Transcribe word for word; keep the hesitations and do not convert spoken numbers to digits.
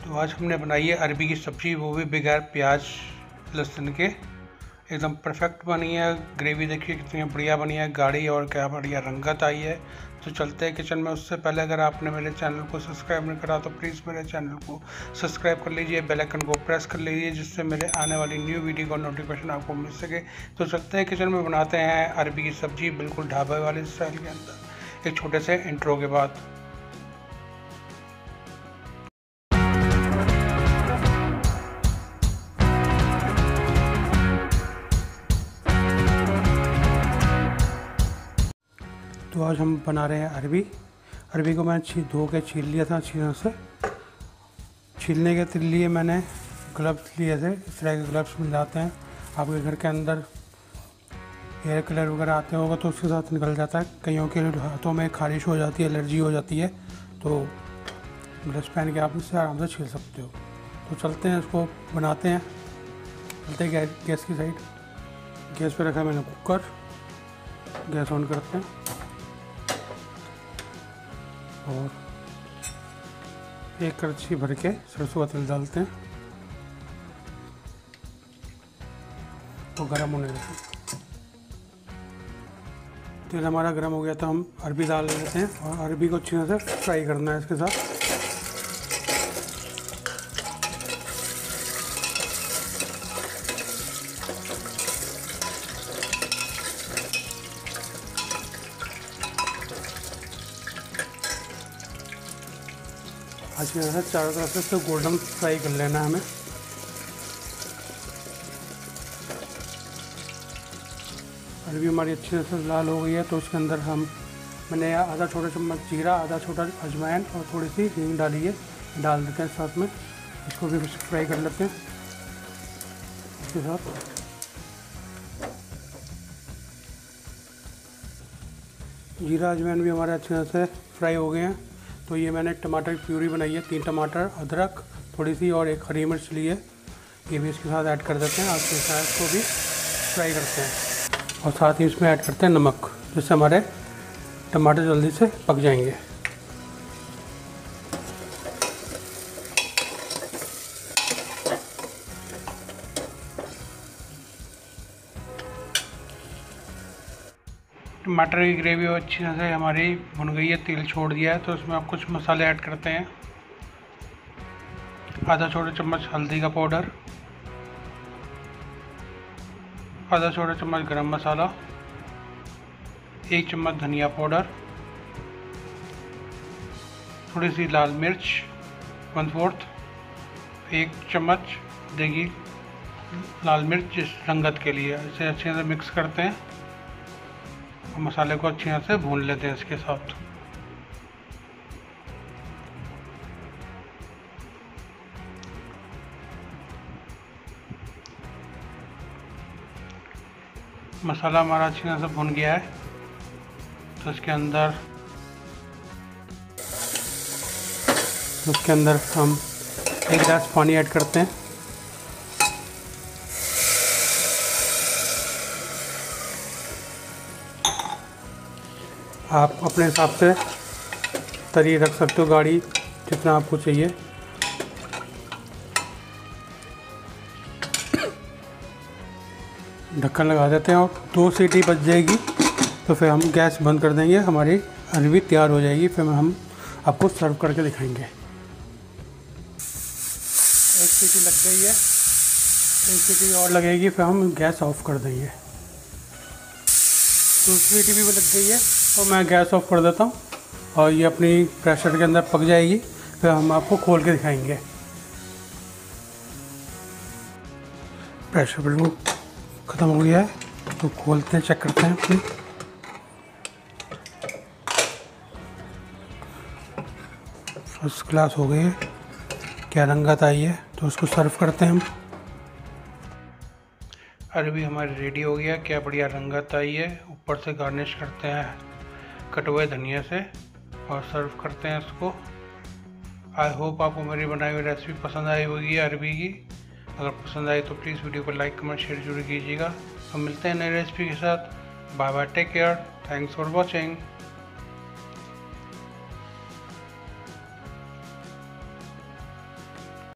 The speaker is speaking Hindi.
तो आज हमने बनाई है अरबी की सब्ज़ी, वो भी बगैर प्याज लहसुन के। एकदम परफेक्ट बनी है। ग्रेवी देखिए कितनी बढ़िया बनी है, गाढ़ी, और क्या बढ़िया रंगत आई है। तो चलते हैं किचन में। उससे पहले अगर आपने मेरे चैनल को सब्सक्राइब नहीं करा तो प्लीज़ मेरे चैनल को सब्सक्राइब कर लीजिए, बेल आइकन को प्रेस कर लीजिए, जिससे मेरे आने वाली न्यू वीडियो का नोटिफिकेशन आपको मिल सके। तो चलते हैं किचन में, बनाते हैं अरबी की सब्ज़ी बिल्कुल ढाबे वाले स्टाइल के अंदर, एक छोटे से इंट्रो के बाद। तो आज हम बना रहे हैं अरबी। अरबी को मैंने छी धो के छील लिया था अच्छी तरह से। छीलने के लिए मैंने ग्लव्स लिए थे, इस तरह के ग्लव्स मिल जाते हैं। आपके घर के अंदर हेयर कलर वगैरह आते होगा तो उसके साथ निकल जाता है। कईयों के हाथों में खारिश हो जाती है, एलर्जी हो जाती है, तो ग्लव्स पहन के आप इससे आराम से छील सकते हो। तो चलते हैं, इसको बनाते हैं। चलते हैं गैस की साइड। गैस पे रखा है मैंने कुकर। गैस ऑन करते हैं और एक कड़छी भर के सरसों का तेल डालते हैं तो गर्म होने देते हैं। तेल हमारा गर्म हो गया तो हम अरबी डाल लेते हैं और अरबी को अच्छी तरह से फ्राई करना है इसके साथ। अच्छी तरह से चारों तरफ से इसको गोल्डन फ्राई कर लेना है हमें। अरबी हमारी अच्छी तरह से लाल हो गई है तो उसके अंदर हम मैंने आधा छोटा चम्मच जीरा, आधा छोटा अजवाइन और थोड़ी सी हींग डाली है, डाल देते हैं साथ में। इसको भी फ्राई कर लेते हैं इसके साथ। जीरा अजवाइन भी हमारे अच्छी तरह से फ्राई हो गए हैं। तो ये मैंने टमाटर की प्यूरी बनाई है, तीन टमाटर, अदरक थोड़ी सी और एक हरी मिर्च ली है, ये भी इसके साथ ऐड कर देते हैं। आपके साथ इसको भी फ्राई करते हैं और साथ ही इसमें ऐड करते हैं नमक, जिससे हमारे टमाटर जल्दी से पक जाएंगे। टमाटर की ग्रेवी अच्छी तरह से हमारी बन गई है, तेल छोड़ दिया है। तो इसमें आप कुछ मसाले ऐड करते हैं। आधा छोटा चम्मच हल्दी का पाउडर, आधा छोटा चम्मच गरम मसाला, एक चम्मच धनिया पाउडर, थोड़ी सी लाल मिर्च वन फोर्थ, एक चम्मच देगी लाल मिर्च जिस रंगत के लिए। इसे अच्छे से मिक्स करते हैं और मसाले को अच्छी तरह से भून लेते हैं इसके साथ। मसाला हमारा अच्छी तरह से भुन गया है तो इसके अंदर उसके अंदर हम एक गिलास पानी ऐड करते हैं। आप अपने हिसाब से तरी रख सकते हो, गाढ़ी जितना आपको चाहिए। ढक्कन लगा देते हैं और दो सीटी बच जाएगी तो फिर हम गैस बंद कर देंगे। हमारी अरबी तैयार हो जाएगी, फिर हम आपको सर्व करके दिखाएंगे। एक सीटी लग गई है, एक सीटी और लगेगी, फिर हम गैस ऑफ कर देंगे। दूसरी सीटी भी लग गई है तो मैं गैस ऑफ कर देता हूँ और ये अपनी प्रेशर के अंदर पक जाएगी, फिर हम आपको खोल के दिखाएंगे। प्रेशर बिल्कुल ख़त्म हो गया है तो खोलते हैं, चेक करते हैं अपनी। फर्स्ट क्लास हो गई है, क्या रंगत आई है। तो उसको सर्व करते हैं हम। अरबी हमारी रेडी हो गया, क्या बढ़िया रंगत आई है। ऊपर से गार्निश करते हैं कटे हुए धनिया से और सर्व करते हैं इसको। आई होप आपको मेरी बनाई हुई रेसिपी पसंद आई होगी अरबी की। अगर पसंद आई तो प्लीज़ वीडियो को लाइक, कमेंट, शेयर जरूर कीजिएगा। हम मिलते हैं नई रेसिपी के साथ। Bye bye, take care, thanks for watching.